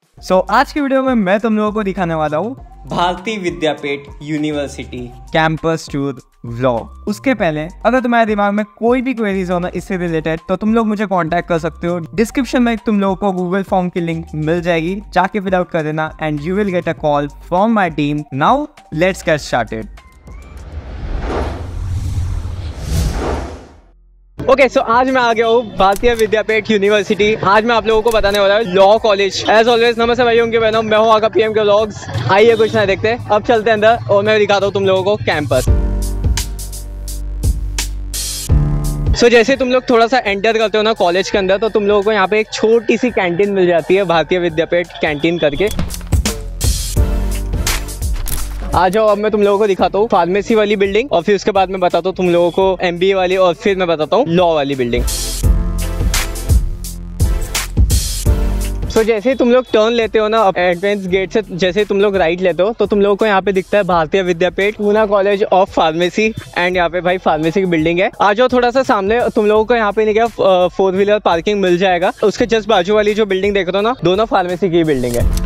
आज की वीडियो में मैं तुम लोगों को दिखाने वाला हूँ Bharati Vidyapeeth university campus tour vlog. उसके पहले अगर तुम्हारे दिमाग में कोई भी क्वेरीज हो ना इससे रिलेटेड, तो तुम लोग मुझे कांटेक्ट कर सकते हो। डिस्क्रिप्शन में तुम लोगों को गूगल फॉर्म की लिंक मिल जाएगी, जाके फिल आउट कर देना and you will get a call from my team. Now let's get started. Okay, so आज मैं आ गया हूँ भारतीय विद्यापीठ यूनिवर्सिटी। आज मैं आप लोगों को बताने वाला हूँ लॉ कॉलेज। एज ऑलवेज नमस्ते भाइयों के बहनों, मैं हूँ आका पीएम के व्लॉग्स। आइए कुछ ना देखते, अब चलते हैं अंदर और मैं दिखाता हूँ तुम लोगों को कैंपस। सो जैसे तुम लोग थोड़ा सा एंटर करते हो ना कॉलेज के अंदर, तो तुम लोगों को यहाँ पे एक छोटी सी कैंटीन मिल जाती है, भारतीय विद्यापीठ कैंटीन करके। आ जाओ, अब मैं तुम लोगों को दिखाता हूँ फार्मेसी वाली बिल्डिंग और फिर उसके बाद मैं बताता हूँ तुम लोगों को एमबीए वाली और फिर मैं बताता हूँ लॉ वाली बिल्डिंग। सो जैसे ही तुम लोग टर्न लेते हो ना एंट्रेंस गेट से, जैसे तुम लोग राइट लेते हो तो तुम लोगों को यहाँ पे दिखता है Bharati Vidyapeeth Poona college of pharmacy and यहाँ पे भाई फार्मेसी की बिल्डिंग है। आ जाओ थोड़ा सा सामने, तुम लोगों को यहाँ पे नहीं क्या 4 व्हीलर पार्किंग मिल जाएगा। उसके जस्ट बाजू वाली जो बिल्डिंग देख रहे हो ना, दोनों फार्मेसी की बिल्डिंग है।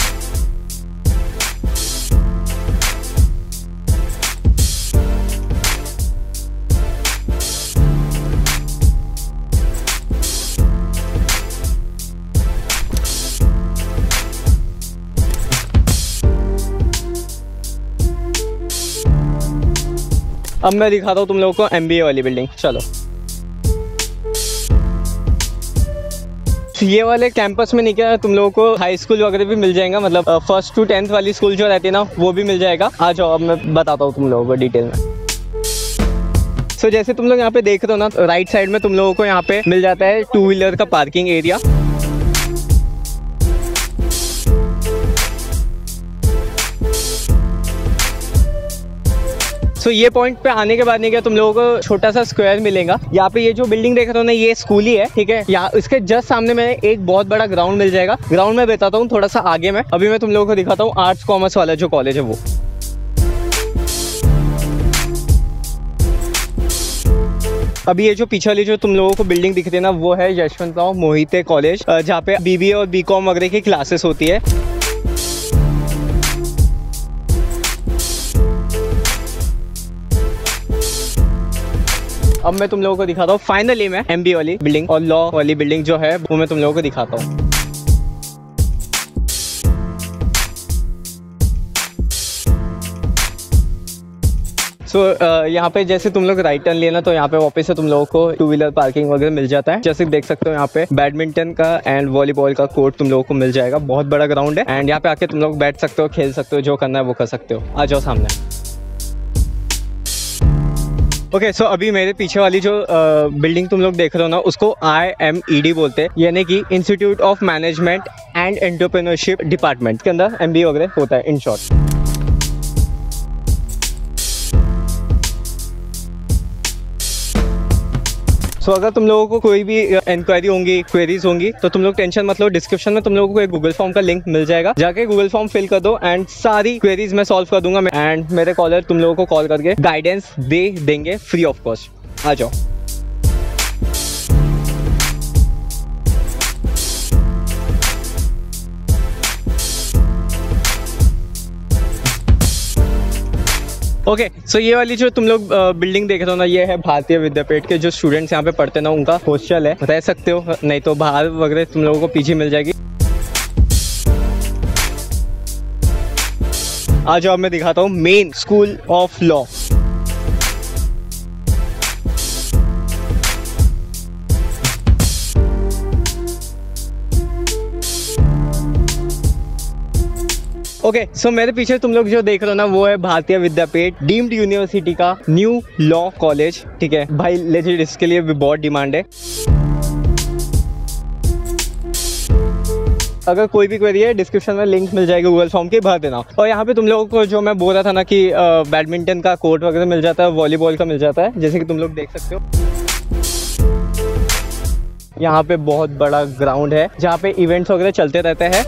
अब मैं दिखाता हूँ तुम लोगों को एमबीए वाली बिल्डिंग। चलो, ये वाले कैंपस में नहीं क्या तुम लोगों को हाई स्कूल वगैरह भी मिल जाएगा, मतलब 1st to 10th वाली स्कूल जो रहती है ना वो भी मिल जाएगा। आ जाओ, अब मैं बताता हूँ तुम लोगों को डिटेल में। सो जैसे तुम लोग यहाँ पे देख रहे हो ना, राइट साइड में तुम लोगों को यहाँ पे मिल जाता है 2 व्हीलर का पार्किंग एरिया। सो ये पॉइंट पे आने के बाद नहीं क्या तुम लोगों को छोटा सा स्क्वायर मिलेगा। यहाँ पे ये जो बिल्डिंग देख रहे हो ना, ये स्कूल ही है, ठीक है। यहाँ इसके जस्ट सामने में एक बहुत बड़ा ग्राउंड मिल जाएगा। ग्राउंड में बताता हूँ थोड़ा सा आगे में। अभी मैं तुम लोगों को दिखाता हूँ आर्ट्स कॉमर्स वाला जो कॉलेज है वो। अभी ये जो पीछे वाली जो तुम लोगों को बिल्डिंग दिख रही है ना, वो है यशवंतराव मोहिते कॉलेज, जहाँ पे बीबीए और बीकॉम वगैरह की क्लासेस होती है। अब मैं तुम लोगों को दिखाता हूँ फाइनली मैं एमबीए वाली बिल्डिंग और लॉ वाली बिल्डिंग जो है वो मैं तुम लोगों को दिखाता हूँ। यहाँ पे जैसे तुम लोग राइट टर्न लेना तो यहाँ पे वापस से तुम लोगों को 2 व्हीलर पार्किंग वगैरह मिल जाता है। जैसे देख सकते हो यहाँ पे बैडमिंटन का एंड वॉलीबॉल का कोर्ट तुम लोगों को मिल जाएगा। बहुत बड़ा ग्राउंड है एंड यहाँ पे आके तुम लोग बैठ सकते हो, खेल सकते हो, जो करना है वो कर सकते हो। आ जाओ सामने। ओके, सो अभी मेरे पीछे वाली जो बिल्डिंग तुम लोग देख रहे हो ना, उसको IMED बोलते हैं, यानी कि institute of management and entrepreneurship department के अंदर MBA वगैरह होता है इन शॉर्ट। सो अगर तुम लोगों को कोई भी इंक्वायरी होंगी, क्वेरीज होंगी, तो तुम लोग टेंशन मत लो। डिस्क्रिप्शन में तुम लोगों को एक गूगल फॉर्म का लिंक मिल जाएगा, जाके गूगल फॉर्म फिल कर दो एंड सारी क्वेरीज मैं सॉल्व कर दूंगा एंड मेरे कॉलर तुम लोगों को कॉल करके गाइडेंस दे देंगे फ्री ऑफ कॉस्ट। आ जाओ। ओके, सो ये वाली जो तुम लोग बिल्डिंग देख रहे हो ना, ये है भारतीय विद्यापीठ के जो स्टूडेंट्स यहाँ पे पढ़ते ना, उनका हॉस्टल है। रह सकते हो, नहीं तो बाहर वगैरह तुम लोगों को पीछे मिल जाएगी। आज अब मैं दिखाता हूँ main school of law. Okay, so मेरे पीछे तुम लोग जो देख रहे हो ना, वो है भारतीय विद्यापीठ डीम्ड यूनिवर्सिटी का न्यू लॉ कॉलेज, ठीक है भाई। लेजिट इसके लिए भी बहुत डिमांड है। अगर कोई भी क्वेरी है, डिस्क्रिप्शन में लिंक मिल जाएगी गूगल फॉर्म की, भर देना। और यहाँ पे तुम लोगों को जो मैं बोल रहा था ना कि बैडमिंटन का कोर्ट वगैरह मिल जाता है, वॉलीबॉल का मिल जाता है, जैसे कि तुम लोग देख सकते हो। यहाँ पे बहुत बड़ा ग्राउंड है जहाँ पे इवेंट्स वगैरह चलते रहते हैं।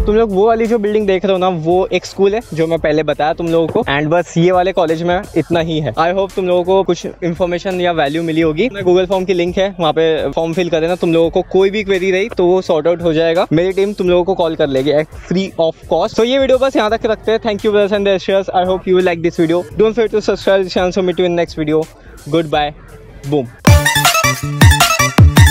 तुम लोग वो वाली जो बिल्डिंग देख रहे हो ना, वो एक स्कूल है जो मैं पहले बताया तुम लोगों को। एंड बस ये वाले कॉलेज में इतना ही है। आई होप तुम लोगों को कुछ इन्फॉर्मेशन या वैल्यू मिली होगी। गूगल फॉर्म की लिंक है, वहाँ पे फॉर्म फिल कर देना। तुम लोगों को कोई भी क्वेरी रही तो वो सॉर्ट आउट हो जाएगा। मेरी टीम तुम लोगों को कॉल कर लेगी फ्री ऑफ कॉस्ट। तो ये वीडियो बस यहाँ तक रखते हैं। Thank you brothers and sisters. I hope you will like this video. Don't forget to subscribe the channel. So meet you in next video. Good bye. Boom.